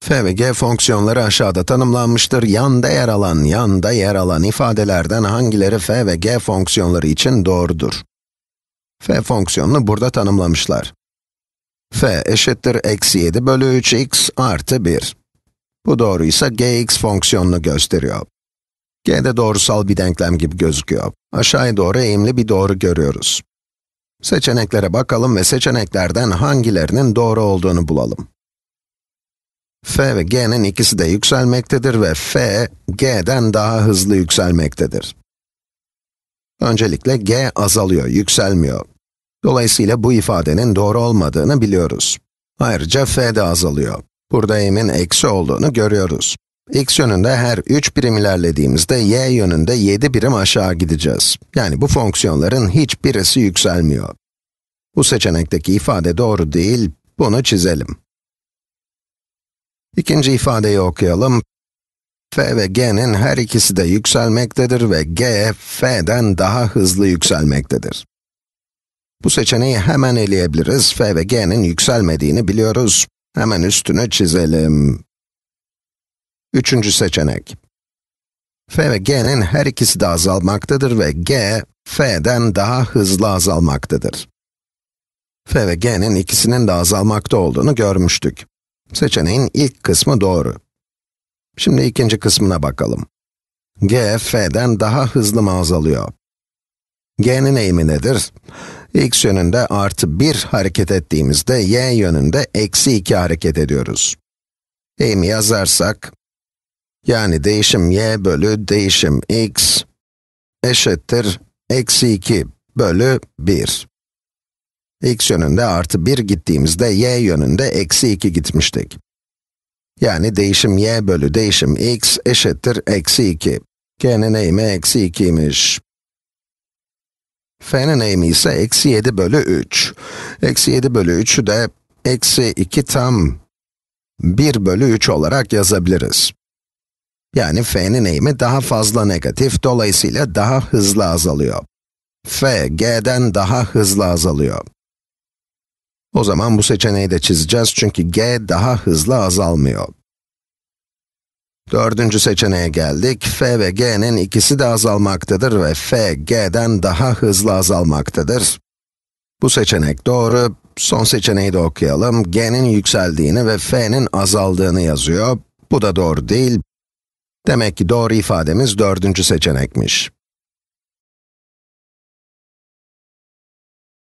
f ve g fonksiyonları aşağıda tanımlanmıştır. Yanda yer alan ifadelerden hangileri f ve g fonksiyonları için doğrudur? F fonksiyonunu burada tanımlamışlar. F eşittir eksi 7 bölü 3 x artı 1. Bu doğruysa gx fonksiyonunu gösteriyor. G de doğrusal bir denklem gibi gözüküyor. Aşağıya doğru eğimli bir doğru görüyoruz. Seçeneklere bakalım ve seçeneklerden hangilerinin doğru olduğunu bulalım. F ve g'nin ikisi de yükselmektedir ve f, g'den daha hızlı yükselmektedir. Öncelikle g azalıyor, yükselmiyor. Dolayısıyla bu ifadenin doğru olmadığını biliyoruz. Ayrıca f de azalıyor. Burada eğimin eksi olduğunu görüyoruz. X yönünde her 3 birim ilerlediğimizde y yönünde 7 birim aşağı gideceğiz. Yani bu fonksiyonların hiçbirisi yükselmiyor. Bu seçenekteki ifade doğru değil, bunu çizelim. İkinci ifadeyi okuyalım. F ve g'nin her ikisi de yükselmektedir ve g, f'den daha hızlı yükselmektedir. Bu seçeneği hemen eleyebiliriz. F ve g'nin yükselmediğini biliyoruz. Hemen üstünü çizelim. Üçüncü seçenek. F ve g'nin her ikisi de azalmaktadır ve g, f'den daha hızlı azalmaktadır. F ve g'nin ikisinin de azalmakta olduğunu görmüştük. Seçeneğin ilk kısmı doğru. Şimdi ikinci kısmına bakalım. G, f'den daha hızlı mı azalıyor? G'nin eğimi nedir? X yönünde artı 1 hareket ettiğimizde, y yönünde eksi 2 hareket ediyoruz. Eğimi yazarsak, yani değişim y bölü değişim x eşittir eksi 2 bölü 1. X yönünde artı 1 gittiğimizde, y yönünde eksi 2 gitmiştik. Yani değişim y bölü değişim x eşittir eksi 2. G'nin eğimi eksi 2'ymiş. F'nin eğimi ise eksi 7 bölü 3. Eksi 7 bölü 3'ü de eksi 2 tam 1 bölü 3 olarak yazabiliriz. Yani f'nin eğimi daha fazla negatif, dolayısıyla daha hızlı azalıyor. F, g'den daha hızlı azalıyor. O zaman bu seçeneği de çizeceğiz çünkü g daha hızlı azalmıyor. Dördüncü seçeneğe geldik. F ve g'nin ikisi de azalmaktadır ve f, g'den daha hızlı azalmaktadır. Bu seçenek doğru. Son seçeneği de okuyalım. G'nin yükseldiğini ve f'nin azaldığını yazıyor. Bu da doğru değil. Demek ki doğru ifademiz dördüncü seçenekmiş.